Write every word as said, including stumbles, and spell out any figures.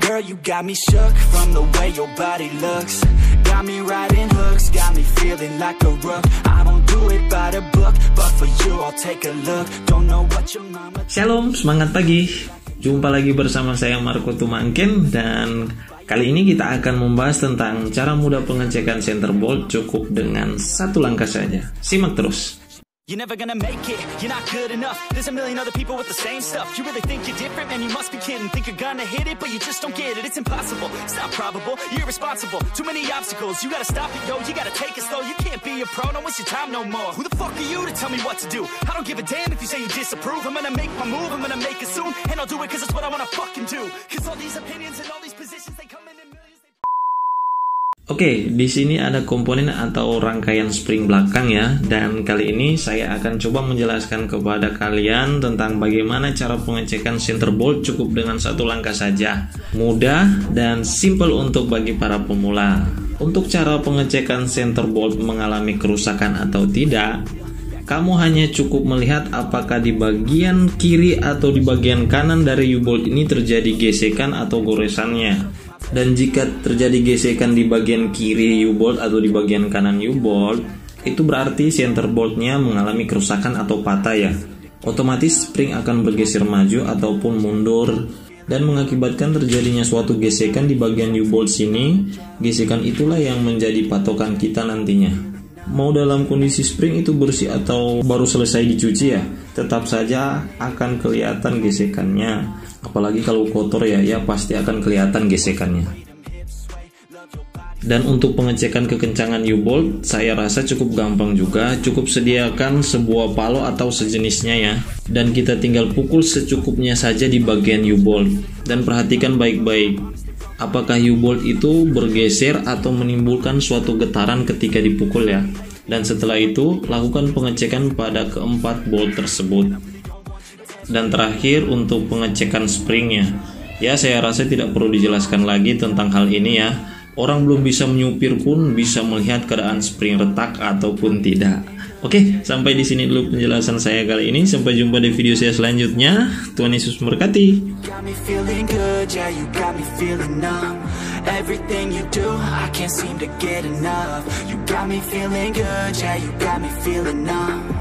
Girl, you got me shook from the way your body looks. Got me riding hooks, got me feeling like a rook. I don't do it by the book, but for you I'll take a look. Don't know what your mama... Shalom, semangat pagi. Jumpa lagi bersama saya Marco Tumangkin, dan kali ini kita akan membahas tentang cara mudah pengecekan center bolt cukup dengan satu langkah saja. Simak terus. You're never gonna make it, you're not good enough. There's a million other people with the same stuff. You really think you're different? Man, you must be kidding. Think you're gonna hit it, but you just don't get it. It's impossible, it's not probable, you're irresponsible. Too many obstacles, you gotta stop it, yo. You gotta take it slow, you can't be a pro. Don't waste your time no more. Who the fuck are you to tell me what to do? I don't give a damn if you say you disapprove. I'm gonna make my move, I'm gonna make it soon. And I'll do it cause it's what I wanna fucking do. Cause all these opinions and all these positions, they come in in millions. Oke, di sini ada komponen atau rangkaian spring belakang ya, dan kali ini saya akan coba menjelaskan kepada kalian tentang bagaimana cara pengecekan center bolt cukup dengan satu langkah saja. Mudah dan simple untuk bagi para pemula. Untuk cara pengecekan center bolt mengalami kerusakan atau tidak, kamu hanya cukup melihat apakah di bagian kiri atau di bagian kanan dari U-bolt ini terjadi gesekan atau goresannya. Dan jika terjadi gesekan di bagian kiri U-bolt atau di bagian kanan U-bolt, itu berarti center boltnya mengalami kerusakan atau patah ya. Otomatis spring akan bergeser maju ataupun mundur dan mengakibatkan terjadinya suatu gesekan di bagian U-bolt sini. Gesekan itulah yang menjadi patokan kita nantinya. Mau dalam kondisi spring itu bersih atau baru selesai dicuci ya, tetap saja akan kelihatan gesekannya. Apalagi kalau kotor ya, ya pasti akan kelihatan gesekannya. Dan untuk pengecekan kekencangan U-bolt, saya rasa cukup gampang juga. Cukup sediakan sebuah palo atau sejenisnya ya, dan kita tinggal pukul secukupnya saja di bagian U-bolt. Dan perhatikan baik-baik, apakah U-bolt itu bergeser atau menimbulkan suatu getaran ketika dipukul ya. Dan setelah itu, lakukan pengecekan pada keempat bolt tersebut. Dan terakhir untuk pengecekan springnya, ya saya rasa tidak perlu dijelaskan lagi tentang hal ini ya. Orang belum bisa menyupir pun bisa melihat keadaan spring retak ataupun tidak. Oke, sampai di sini dulu penjelasan saya kali ini. Sampai jumpa di video saya selanjutnya. Tuhan Yesus memberkati. Everything you do, I can't seem to get enough. You got me feeling good, yeah, you got me feeling numb.